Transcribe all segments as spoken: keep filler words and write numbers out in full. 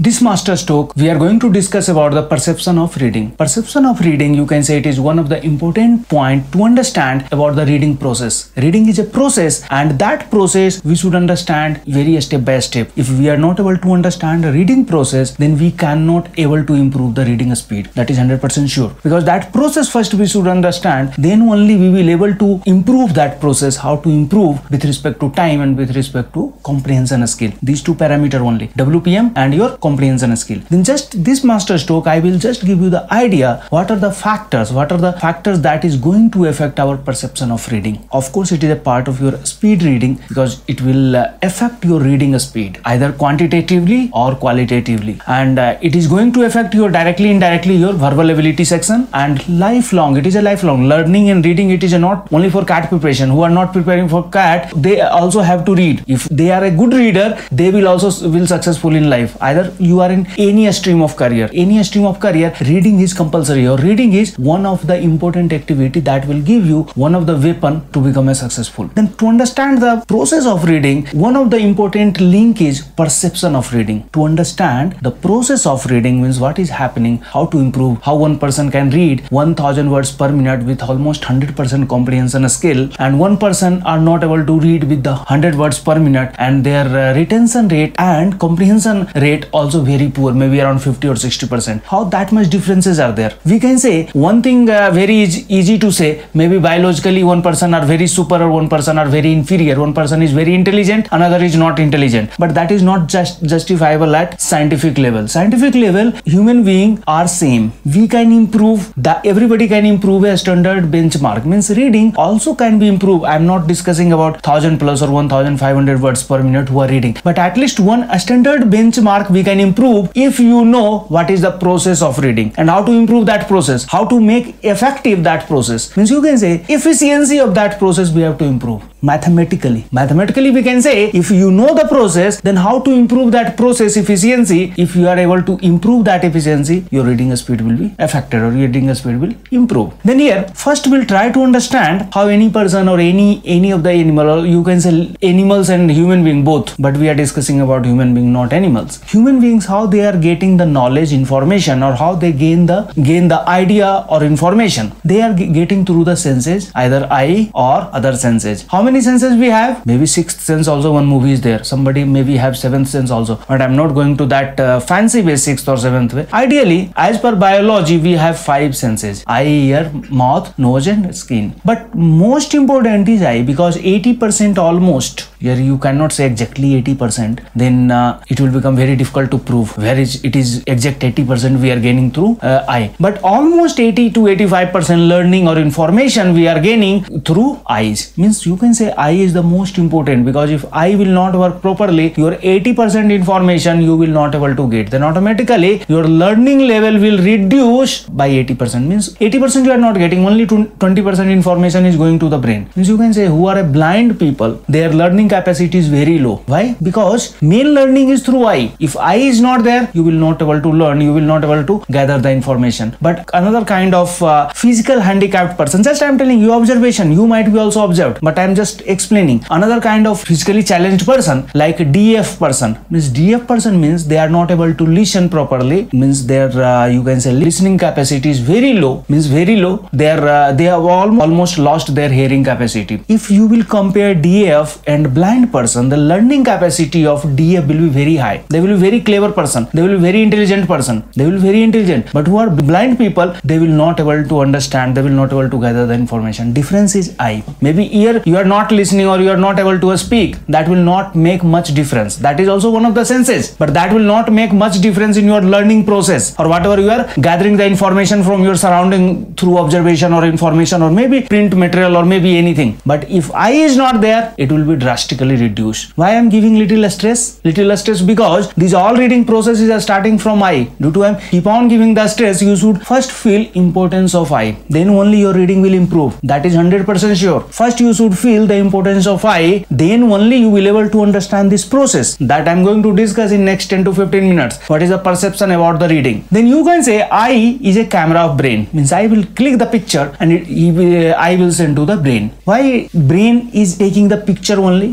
This master stroke, we are going to discuss about the perception of reading. Perception of reading, you can say it is one of the important point to understand about the reading process. Reading is a process, and that process we should understand very step by step. If we are not able to understand the reading process, then we cannot able to improve the reading speed. That is one hundred percent sure. Because that process first we should understand, then only we will able to improve that process, how to improve with respect to time and with respect to comprehension skill. These two parameter only, W P M and your comprehension skill. Then just this master stroke, I will just give you the idea what are the factors, what are the factors that is going to affect our perception of reading. Of course, it is a part of your speed reading because it will uh, affect your reading speed either quantitatively or qualitatively, and uh, it is going to affect your directly indirectly your verbal ability section and lifelong. It is a lifelong learning and reading. It is a not only for cat preparation. Who are not preparing for cat, they also have to read. If they are a good reader, they will also will successful in life. Either you are in any stream of career, any stream of career, reading is compulsory, or reading is one of the important activity that will give you one of the weapon to become a successful. Then to understand the process of reading, one of the important link is perception of reading. To understand the process of reading means what is happening, how to improve, how one person can read one thousand words per minute with almost one hundred percent comprehension skill, and one person are not able to read with the one hundred words per minute, and their uh, retention rate and comprehension rate also very poor, maybe around fifty or sixty percent. How that much differences are there? We can say one thing uh, very easy, easy to say, maybe biologically one person are very super or one person are very inferior, one person is very intelligent, another is not intelligent, but that is not just justifiable at scientific level. Scientific level, human beings are same. We can improve, that everybody can improve a standard benchmark, means reading also can be improved. I am not discussing about one thousand plus or one thousand five hundred words per minute who are reading, but at least one a standard benchmark we can improve if you know what is the process of reading and how to improve that process, how to make effective that process. Means you can say efficiency of that process we have to improve. Mathematically, mathematically we can say if you know the process, then how to improve that process efficiency. If you are able to improve that efficiency, your reading speed will be affected or your reading speed will improve. Then here first we'll try to understand how any person or any any of the animal, or you can say animals and human being both, but we are discussing about human being, not animals. Human beings, how they are getting the knowledge, information, or how they gain the gain the idea or information. They are getting through the senses, either eye or other senses. How many senses we have? Maybe sixth sense also one movie is there. Somebody maybe have seventh sense also, but I'm not going to that uh, fancy way, sixth or seventh way. Ideally, as per biology, we have five senses: eye, ear, mouth, nose and skin. But most important is eye, because eighty percent almost, here you cannot say exactly eighty percent, then uh, it will become very difficult to prove where is it is exact eighty percent we are gaining through uh, eye. But almost eighty to eighty-five percent learning or information we are gaining through eyes. Means you can say eye is the most important, because if eye will not work properly, your eighty percent information you will not able to get. Then automatically your learning level will reduce by eighty percent. Means eighty percent you are not getting, only twenty percent information is going to the brain. Means you can say who are a blind people, their learning capacity is very low. Why? Because main learning is through eye. If eye is not there, you will not able to learn, you will not able to gather the information. But another kind of uh, physical handicapped person, just I am telling you observation, you might be also observed, but I am just explaining. Another kind of physically challenged person, like D F person. Means D F person means they are not able to listen properly, means their uh, you can say listening capacity is very low, means very low. They are uh, they have al almost lost their hearing capacity. If you will compare D F and blind person, the learning capacity of D F will be very high. They will be very clever person, they will be very intelligent person, they will be very intelligent. But who are blind people, they will not able to understand, they will not able to gather the information. Difference is eye. Maybe ear, you are not listening or you are not able to speak, that will not make much difference. That is also one of the senses, but that will not make much difference in your learning process or whatever you are gathering the information from your surrounding through observation or information or maybe print material or maybe anything. But if eye is not there, it will be drastically reduced. Why I am giving little stress? Little stress because these all reading processes are starting from eye. Due to I am keep on giving the stress, you should first feel importance of eye, then only your reading will improve. That is one hundred percent sure. First you should feel the importance of eye, then only you will able to understand this process that I am going to discuss in next ten to fifteen minutes. What is the perception about the reading? Then you can say eye is a camera of brain. Means I will click the picture and it, it will, I will send to the brain. Why brain is taking the picture only?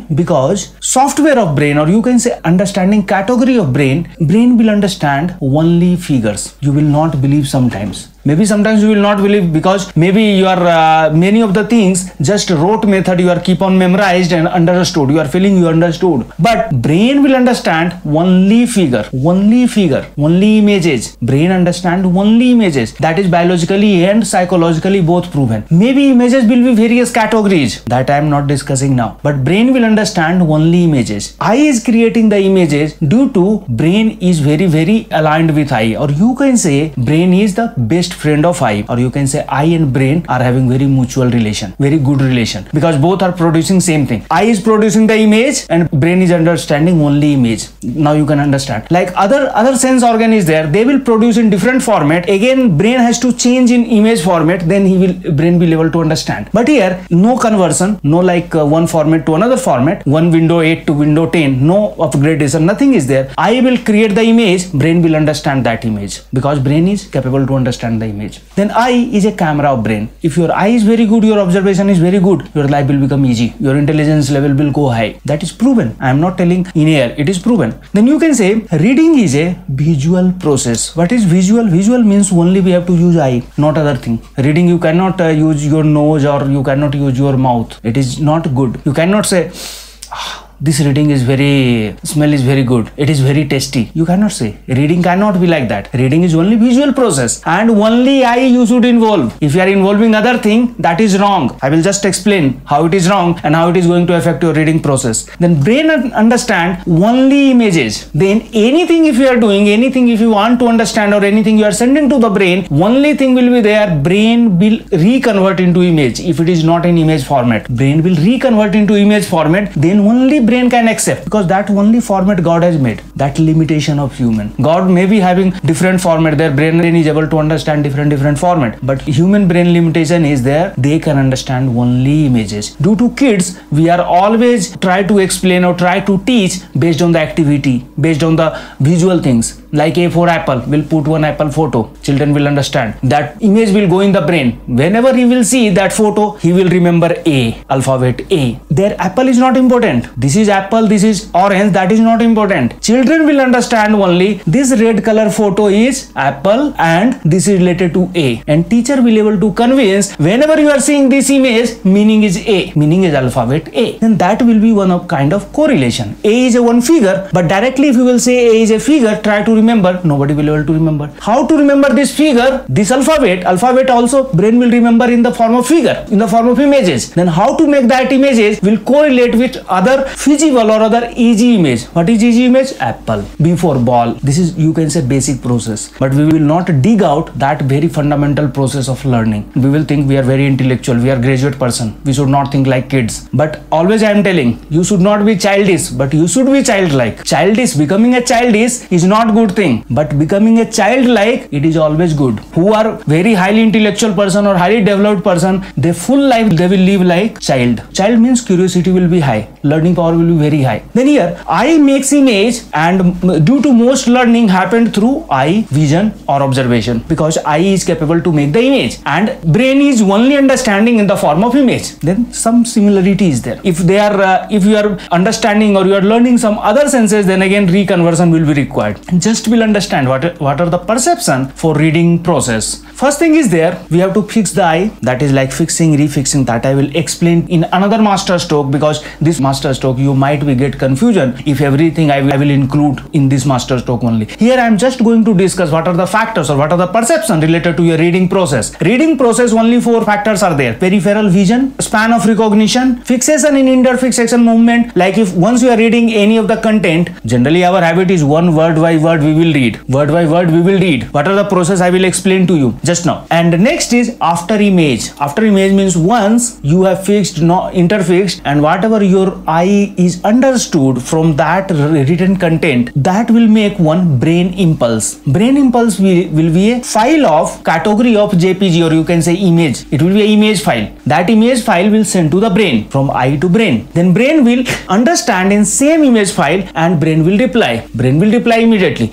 Because software of brain, or you can say understanding category of brain, brain will understand only figures. You will not believe sometimes. Maybe sometimes you will not believe because maybe you are uh, many of the things just rote method you are keep on memorized and understood. You are feeling you understood. But brain will understand only figure, only figure, only images. Brain understand only images. That is biologically and psychologically both proven. Maybe images will be various categories that I am not discussing now. But brain will understand only images. Eye is creating the images due to brain is very very aligned with eye, or you can say brain is the best friend of eye, or you can say eye and brain are having very mutual relation, very good relation, because both are producing same thing. Eye is producing the image and brain is understanding only image. Now you can understand. Like other other sense organ is there, they will produce in different format. Again brain has to change in image format, then he will brain will able to understand. But here no conversion, no like uh, one format to another format, one window eight to window ten, no upgradation, nothing is there. Eye will create the image, brain will understand that image because brain is capable to understand the image. Then eye is a camera of brain. If your eye is very good, your observation is very good, your life will become easy, your intelligence level will go high. That is proven. I am not telling in air, it is proven. Then you can say reading is a visual process. What is visual? Visual means only we have to use eye, not other thing. Reading you cannot uh, use your nose, or you cannot use your mouth. It is not good. You cannot say ah, this reading is very, smell is very good, it is very tasty. You cannot say. Reading cannot be like that. Reading is only visual process and only eye you should involve. If you are involving other thing, that is wrong. I will just explain how it is wrong and how it is going to affect your reading process. Then brain understand only images. Then anything if you are doing, anything if you want to understand or anything you are sending to the brain, only thing will be there, brain will reconvert into image. If it is not in image format, brain will reconvert into image format, then only brain can accept, because that only format God has made. That limitation of human. God may be having different format, their brain is able to understand different different format, but human brain limitation is there, they can understand only images. Due to kids, we are always try to explain or try to teach based on the activity, based on the visual things. Like A for apple, we'll put one apple photo, children will understand. That image will go in the brain. Whenever he will see that photo, he will remember A, alphabet A. Their apple is not important. This is apple, this is orange, that is not important. Children will understand only this red color photo is apple and this is related to A. And teacher will able to convince whenever you are seeing this image, meaning is A, meaning is alphabet A. Then that will be one of kind of correlation. A is a one figure, but directly if you will say A is a figure, try to remember, nobody will be able to remember. How to remember this figure? This alphabet, alphabet also brain will remember in the form of figure, in the form of images. Then how to make that images will correlate with other feasible or other easy image. What is easy image? Apple. B for ball. This is, you can say, basic process. But we will not dig out that very fundamental process of learning. We will think we are very intellectual, we are graduate person. We should not think like kids. But always I am telling, you should not be childish, but you should be childlike. Childish, becoming a childish is not good thing, but becoming a childlike, it is always good. Who are very highly intellectual person or highly developed person, their full life they will live like child. Child means curiosity will be high, learning power will be very high. Then here eye makes image, and due to most learning happened through eye, vision or observation, because eye is capable to make the image and brain is only understanding in the form of image. Then some similarity is there. If they are uh, if you are understanding or you are learning some other senses, then again reconversion will be required. Just will understand what what are the perception for reading process. First thing is there, we have to fix the eye, that is like fixing, refixing, that I will explain in another master stroke, because this master stroke you might be get confusion if everything I will, I will include in this master stroke only. Here I am just going to discuss what are the factors or what are the perception related to your reading process. Reading process only four factors are there: peripheral vision, span of recognition, fixation in interfixation movement. Like if once you are reading any of the content, generally our habit is one word by word we will read, word by word we will read. What are the process I will explain to you just now. And next is after image. After image means once you have fixed, no interfixed, and whatever your eye is understood from that written content, that will make one brain impulse. Brain impulse will, will be a file of category of J P G, or you can say image. It will be an image file. That image file will send to the brain from eye to brain. Then brain will understand in same image file and brain will reply. Brain will reply immediately.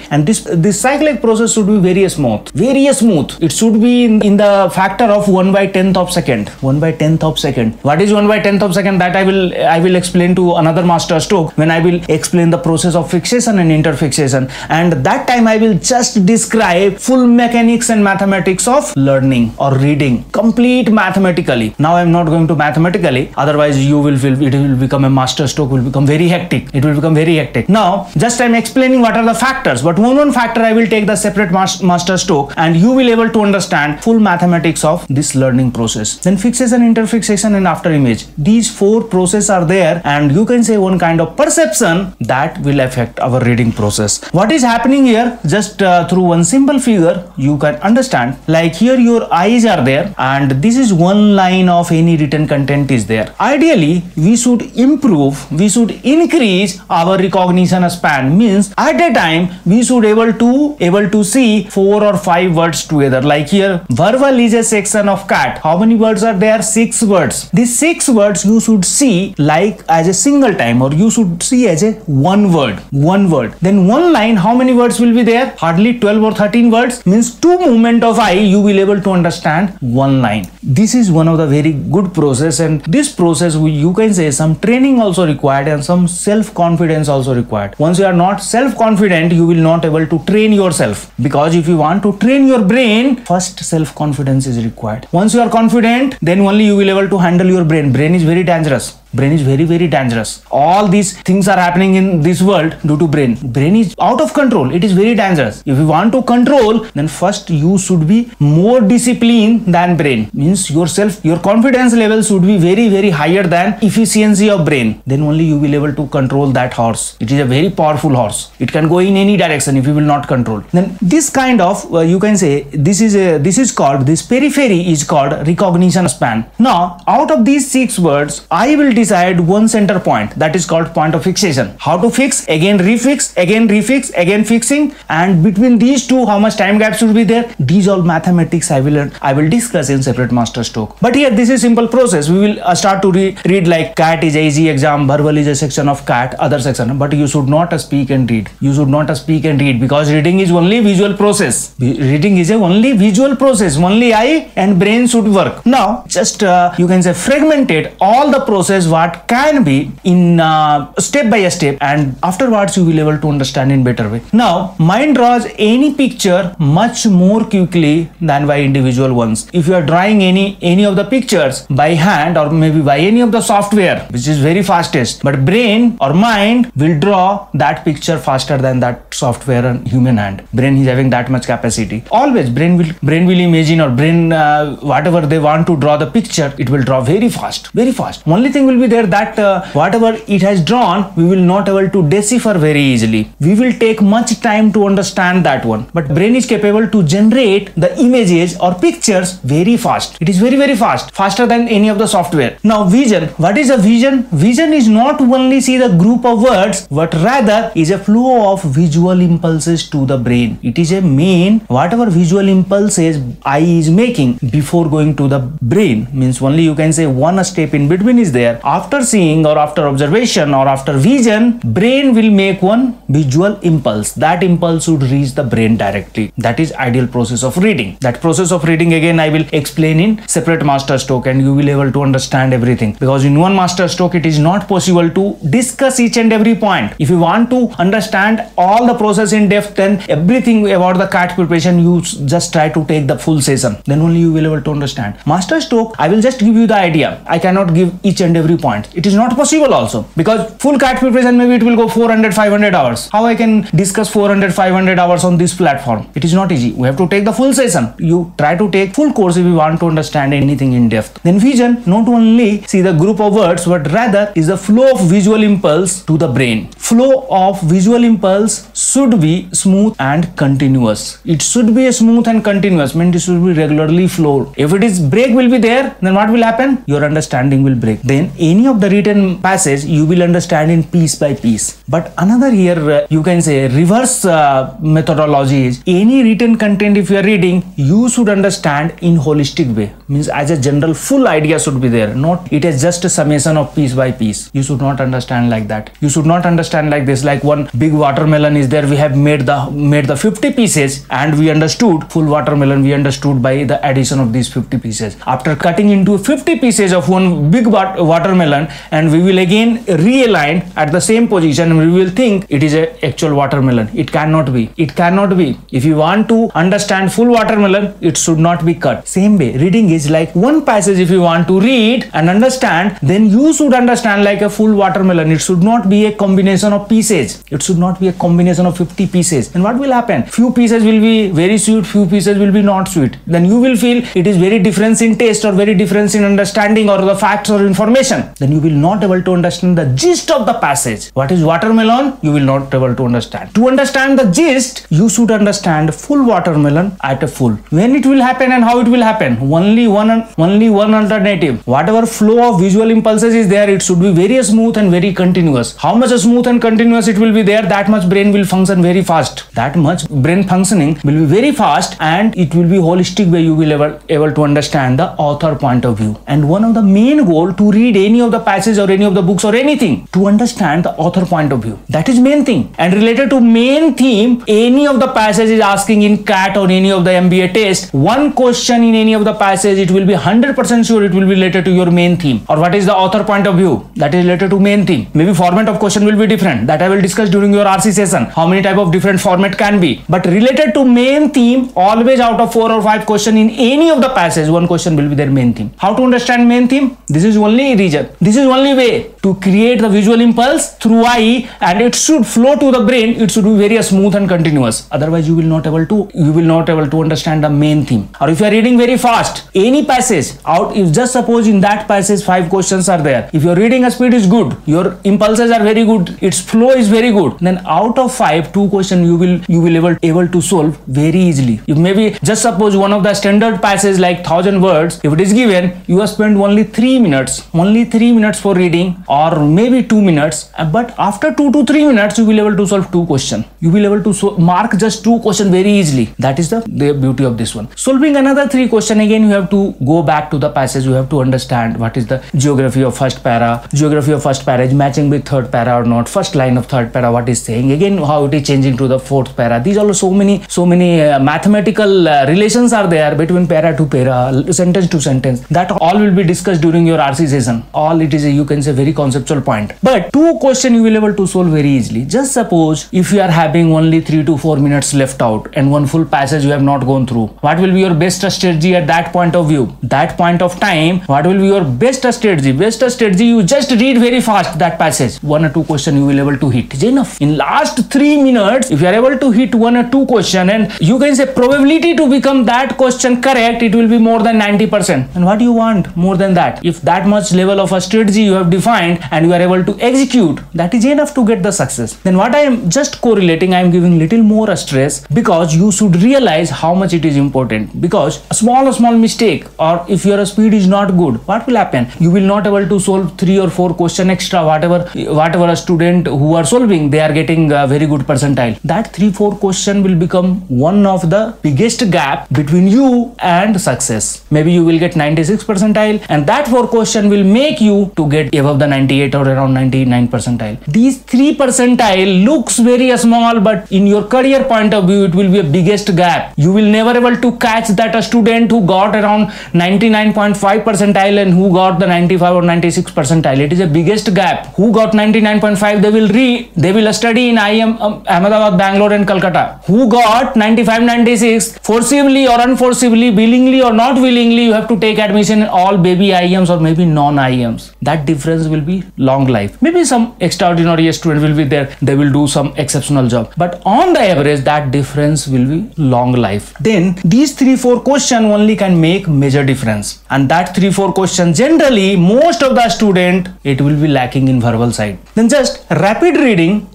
and this this cyclic process should be very smooth, very smooth. It should be in, in the factor of one by tenth of second. one by tenth of second. What is one by tenth of second? That I will I will explain to another master stroke when I will explain the process of fixation and interfixation, and that time I will just describe full mechanics and mathematics of learning or reading, complete mathematically. Now I am not going to mathematically, otherwise you will feel it will become a master stroke, will become very hectic. It will become very hectic. Now just I am explaining what are the factors, but one one factor I will take the separate mas master stroke, and you will able to understand full mathematics of this learning process. Then fixation, interfixation and after image. These four processes are there, and you can say one kind of perception that will affect our reading process. What is happening here? Just uh, through one simple figure you can understand. Like here your eyes are there, and this is one line of any written content is there. Ideally we should improve, we should increase our recognition span. Means at a time we should able to able to see four or five words together. Like here verbal is a section of cat. How many words are there? Six words. These six words you should see like as a single time, or you should see as a one word, one word. Then one line, how many words will be there? Hardly twelve or thirteen words. Means two movement of eye you will able to understand one line. This is one of the very good process, and this process you can say some training also required and some self-confidence also required. Once you are not self-confident, you will not able to train yourself, because if you want to train your brain, first self-confidence is required. Once you are confident, then only you will able to handle your brain. Brain is very dangerous. Brain is very very dangerous. All these things are happening in this world due to brain. Brain is out of control. It is very dangerous. If you want to control, then first you should be more disciplined than brain. Means yourself, your confidence level should be very very higher than efficiency of brain. Then only you will able to control that horse. It is a very powerful horse. It can go in any direction if you will not control. Then this kind of uh, you can say this is a this is called this periphery is called recognition span. Now out of these six words, I will decide one center point, that is called point of fixation. How to fix? Again refix, again refix, again fixing, and between these two how much time gap should be there? These all mathematics I will I will discuss in separate master stroke. But here this is simple process. We will uh, start to re read like cat is a easy exam, verbal is a section of cat, other section. But you should not uh, speak and read. You should not uh, speak and read, because reading is only visual process. Reading is a only visual process. Only eye and brain should work. Now just uh, you can say fragmented all the process what can be in uh, step by step, and afterwards you will able to understand in better way. Now mind draws any picture much more quickly than by individual ones. If you are drawing any any of the pictures by hand or maybe by any of the software which is very fastest, but brain or mind will draw that picture faster than that software and human hand. Brain is having that much capacity. Always brain will brain will imagine, or brain uh, whatever they want to draw the picture, it will draw very fast, very fast. Only thing will be there that uh, whatever it has drawn, we will not able to decipher very easily. We will take much time to understand that one. But brain is capable to generate the images or pictures very fast. It is very very fast, faster than any of the software. Now vision. What is a vision? Vision is not only see the group of words, but rather is a flow of visual impulses to the brain. It is a main whatever visual impulses eye is making before going to the brain. Means only you can say one step in between is there. After seeing or after observation or after vision, brain will make one visual impulse. That impulse should reach the brain directly. That is ideal process of reading. That process of reading again I will explain in separate master stroke, and you will able to understand everything, because in one master stroke it is not possible to discuss each and every point. If you want to understand all the process in depth, then everything about the cat preparation you just try to take the full session, then only you will able to understand. Master stroke I will just give you the idea. I cannot give each and every point. It is not possible also, because full cat preparation maybe it will go four hundred five hundred hours. How I can discuss four hundred five hundred hours on this platform? It is not easy. We have to take the full session. You try to take full course if you want to understand anything in depth. Then vision not only see the group of words, but rather is the flow of visual impulse to the brain. Flow of visual impulse should be smooth and continuous. It should be a smooth and continuous, means it should be regularly flowed. If it is break will be there, then what will happen? Your understanding will break. Then any of the written passage, you will understand in piece by piece. But another here, uh, you can say reverse uh, methodology is any written content if you are reading, you should understand in holistic way. Means as a general full idea should be there, not it is just a summation of piece by piece. You should not understand like that. You should not understand like this, like one big watermelon is there, we have made the made the fifty pieces and we understood full watermelon, we understood by the addition of these fifty pieces. After cutting into fifty pieces of one big wat watermelon, and we will again realign at the same position, we will think it is a actual watermelon. It cannot be. It cannot be. If you want to understand full watermelon, it should not be cut. Same way, reading is like one passage if you want to read and understand, then you should understand like a full watermelon. It should not be a combination of pieces. It should not be a combination of fifty pieces. And what will happen? Few pieces will be very sweet, few pieces will be not sweet. Then you will feel it is very different in taste or very different in understanding or the facts or information. Then you will not able to understand the gist of the passage. What is watermelon? You will not able to understand. To understand the gist, you should understand full watermelon at a full. When it will happen and how it will happen? Only one, only one alternative. Whatever flow of visual impulses is there, it should be very smooth and very continuous. How much smooth and continuous it will be there, that much brain will function very fast. That much brain functioning will be very fast, and it will be holistic way you will able, able to understand the author point of view. And one of the main goal to read any of the passages or any of the books or anything, to understand the author point of view. That is main thing. And related to main theme, any of the passage is asking in C A T or any of the M B A test, one question in any of the passage, it will be one hundred percent sure it will be related to your main theme. Or what is the author point of view? That is related to main theme. Maybe format of question will be different. That I will discuss during your R C session. How many type of different format can be. But related to main theme, always out of four or five question in any of the passage, one question will be their main theme. How to understand main theme? This is only reason. This is only way to create the visual impulse through eye, and it should flow to the brain. It should be very smooth and continuous. Otherwise, you will not able to you will not able to understand the main theme. Or if you are reading very fast, any passage out, if just suppose in that passage five questions are there, if your reading speed is good, your impulses are very good, its flow is very good, then out of five, two questions you will you will able able to solve very easily. If maybe just suppose one of the standard passage like thousand words, if it is given, you have spent only three minutes, only three minutes for reading, or maybe two minutes. But after two to three minutes, you will able to solve two questions. You will able to so mark just two questions very easily. That is the, the beauty of this one. Solving another three question, again you have to go back to the passage. You have to understand what is the geography of first para, geography of first para is matching with third para or not, first line of third para what is saying, again how it is changing to the fourth para. These are so many so many uh, mathematical uh, relations are there between para to para, sentence to sentence. That all will be discussed during your R C session. All it is a, you can say very conceptual point. But two question you will be able to solve very easily. Just suppose if you are having only three to four minutes left out and one full passage you have not gone through, what will be your best strategy at that point of view? That point of time, what will be your best strategy? Best strategy, you just read very fast that passage. One or two question you will be able to hit. Is enough. In last three minutes, if you are able to hit one or two question, and you can say probability to become that question correct, it will be more than ninety percent. And what do you want more than that? If that much level of a strategy you have defined and you are able to execute, that is enough to get the success. Then what I am just correlating, I am giving little more stress, because you should realize how much it is important. Because a small small mistake, or if your speed is not good, what will happen? You will not able to solve three or four question extra, whatever whatever a student who are solving, they are getting a very good percentile. That three four question will become one of the biggest gap between you and success. Maybe you will get ninety-six percentile, and that four question will make you to get above the ninety-eight or around ninety-nine percentile. These three percentile looks very small, but in your career point of view, it will be a biggest gap. You will never able to catch that a student who got around ninety-nine point five percentile and who got the ninety-five or ninety-six percentile. It is a biggest gap. Who got ninety-nine point five, they will read, they will study in I I M um, Ahmedabad, Bangalore and Calcutta. Who got ninety-five, ninety-six, forcibly or unforcibly, willingly or not willingly, you have to take admission in all baby I I Ms or maybe non-I I Ms. That difference will be long life. Maybe some extraordinary student will be there, they will do some exceptional job. But on the average, that difference will be long life. Then these three, four question only can make major difference. And that three, four question, generally, most of the student, it will be lacking in verbal side. Then just rapid reading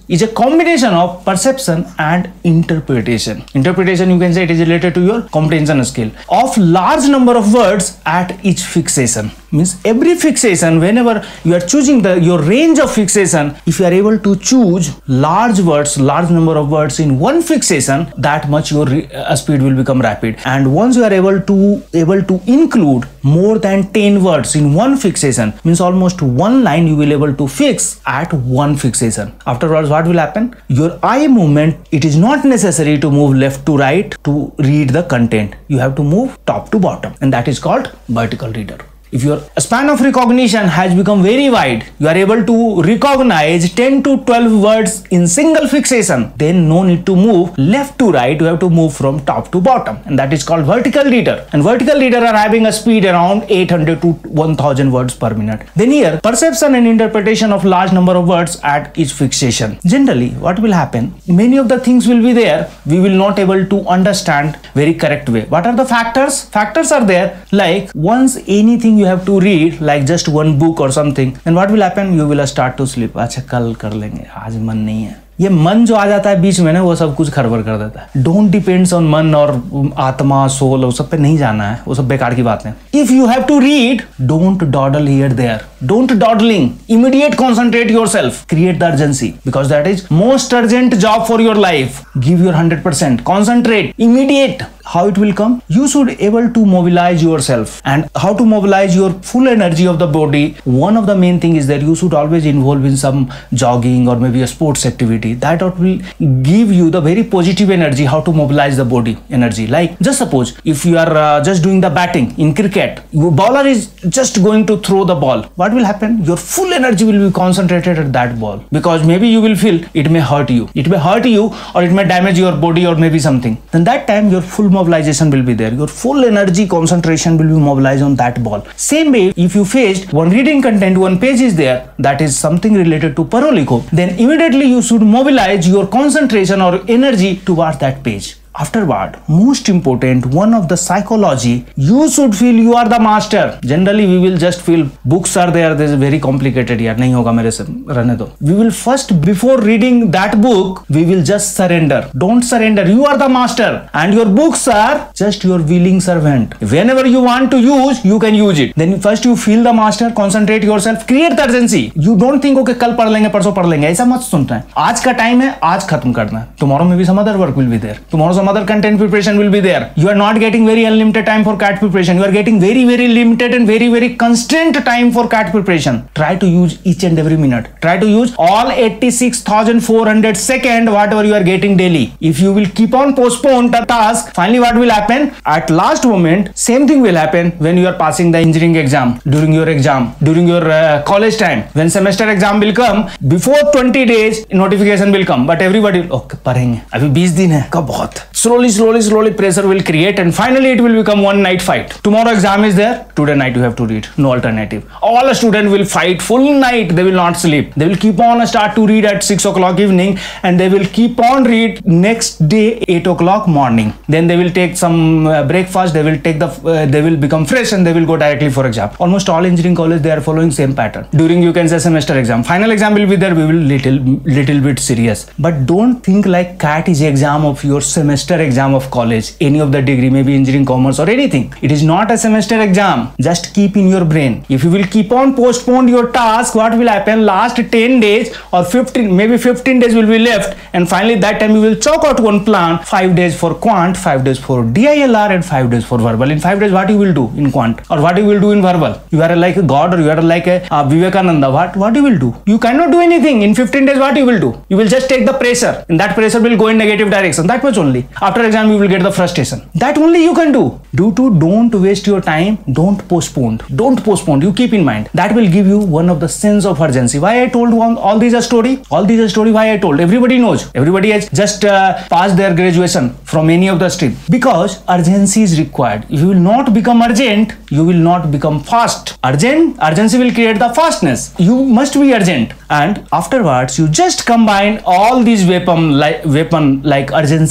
is a combination of perception and interpretation. Interpretation, you can say it is related to your comprehension skill of large number of words at each fixation. Means every fixation, whenever you are choosing the your range of fixation, if you are able to choose large words, large number of words in one fixation, that much your uh, speed will become rapid. And once you are able to able to include more than ten words in one fixation, means almost one line you will able to fix at one fixation. Afterwards, what will happen? Your eye movement, it is not necessary to move left to right to read the content. You have to move top to bottom, and that is called vertical reader. If your span of recognition has become very wide, you are able to recognize ten to twelve words in single fixation, then no need to move left to right, you have to move from top to bottom, and that is called vertical reader. And vertical reader are having a speed around eight hundred to one thousand words per minute. Then here, perception and interpretation of large number of words at each fixation. Generally, what will happen? Many of the things will be there, we will not able to understand very correct way. What are the factors? Factors are there, like once anything you have to read, like just one book or something, then what will happen? You will start to sleep. अच्छा कल कर लेंगे, आज मन नहीं है. ये मन जो आ जाता है बीच में ना, वो सब कुछ खरबर कर देता है. डोंट डिपेंड्स ऑन मन और आत्मा, सोल, वो सब पे नहीं जाना है, वो सब बेकार की बात है. If you have to read, don't dawdle here there, don't dawdling, immediate concentrate yourself, create the urgency, because that is most urgent job for your life. Give your hundred percent, concentrate, immediate. How it will come? You should able to mobilize yourself. And how to mobilize your full energy of the body? One of the main thing is that you should always involve in some jogging or maybe a sports activity. That will give you the very positive energy. How to mobilize the body energy? Like just suppose if you are uh, just doing the batting in cricket, your bowler is just going to throw the ball. What will happen? Your full energy will be concentrated at that ball, because maybe you will feel it may hurt you. It may hurt you, or it may damage your body, or maybe something. Then that time your full mobilization will be there. Your full energy concentration will be mobilized on that ball. Same way, if you faced one reading content, one page is there, that is something related to Paroliko, then immediately you should mobilize your concentration or energy towards that page. Afterward, most important, one of the psychology, you should feel you are the master. Generally, we will just feel books are there, this is very complicated, yaar, nahi hoga mere se, रहने दो. We will first, before reading that book, we will just surrender. Don't surrender. You are the master, and your books are just your willing servant. Whenever you want to use, you can use it. Then first you feel the master, concentrate yourself, create the urgency. You don't think okay कल पढ़ लेंगे, परसों पढ़ लेंगे, ऐसा मत सुनना है. आज का टाइम है, आज खत्म करना है. Tomorrow maybe some other work will be there. Tomorrow some other content preparation will be there. You are not getting very unlimited time for C A T preparation. You are getting very very limited and very very constrained time for C A T preparation. Try to use each and every minute. Try to use all eighty-six thousand four hundred second whatever you are getting daily. If you will keep on postpone the task, finally what will happen? At last moment, same thing will happen when you are passing the engineering exam, during your exam, during your uh, college time. When semester exam will come, before twenty days notification will come, but everybody okay पढ़ेंगे, अभी बीस दिन है, कब बहुत. Slowly, slowly, slowly pressure will create, and finally it will become one night fight. Tomorrow exam is there, today night you have to read, no alternative. All the students will fight full night, they will not sleep. They will keep on start to read at six o'clock evening, and they will keep on read next day eight o'clock morning. Then they will take some uh, breakfast, they will take the, uh, they will become fresh, and they will go directly for exam. Almost all engineering college, they are following same pattern. During you can say semester exam, final exam will be there, we will little, little bit serious. But don't think like C A T is exam of your semester exam of college, any of the degree, maybe engineering, commerce or anything. It is not a semester exam. Just keep in your brain. If you will keep on postpone your task, what will happen? Last ten days or fifteen, maybe fifteen days will be left, and finally that time you will chalk out one plan, five days for quant, five days for D I L R, and five days for verbal. In five days, what you will do in quant, or what you will do in verbal? You are like a god, or you are like a uh, Vivekananda. What what you will do? You cannot do anything in fifteen days. What you will do? You will just take the pressure, and that pressure will go in negative direction. That much only. After exam you will get the frustration. That only you can do. Due to don't waste your time, don't postpone. Don't postpone. You keep in mind. That will give you one of the sense of urgency. Why I told one all these a story? All these a story why I told. Everybody knows. Everybody has just uh, passed their graduation from any of the stream. Because urgency is required. If you will not become urgent, you will not become fast. Urgent, urgency will create the fastness. You must be urgent. And afterwards, you just combine all these weapon like weapon like urgency, concentration,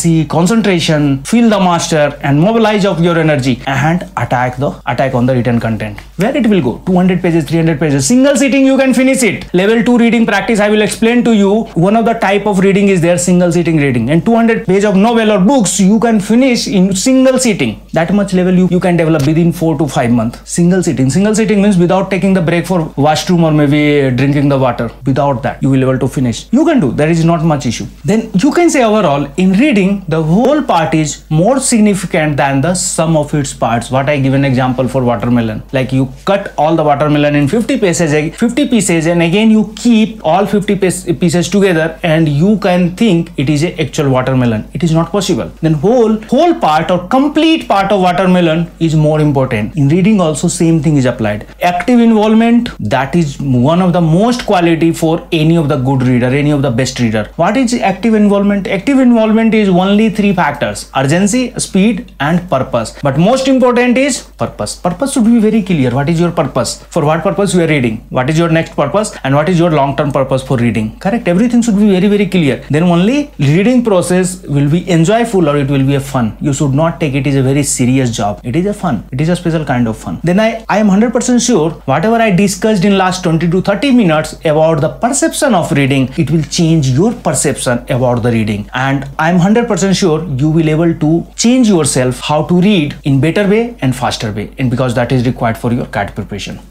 concentration, feel the master and mobilize of your energy and attack the attack on the written content. Where it will go? two hundred pages, three hundred pages. Single sitting you can finish it. Level two reading practice I will explain to you. One of the type of reading is there single sitting reading, and two hundred page of novel or books you can finish in single sitting. That much level you, you can develop within four to five months. Single sitting. Single sitting means without taking the break for washroom or maybe drinking the water. Without that you will be able to finish. You can do. There is not much issue. Then you can say overall in reading the whole part is more significant than the sum of its parts. What I give an example for watermelon. Like you cut all the watermelon in fifty pieces, fifty pieces, and again you keep all fifty pieces together and you can think it is a actual watermelon. It is not possible. Then whole whole part or complete part of watermelon is more important. In reading also same thing is applied. Active involvement, that is one of the most quality for any of the good reader, any of the best reader. What is active involvement? Active involvement is only three factors: urgency, speed and purpose. But most important is purpose. Purpose should be very clear. What is your purpose? For what purpose you are reading? What is your next purpose? And what is your long-term purpose for reading? Correct. Everything should be very very clear. Then only reading process will be enjoyable or it will be a fun. You should not take it as a very serious job. It is a fun. It is a special kind of fun. Then I, I am one hundred percent sure whatever I discussed in last twenty to thirty minutes about the perception of reading, it will change your perception about the reading. And I am one hundred percent sure you will able to change yourself how to read in better way and faster way. And because that is required for your C A T preparation.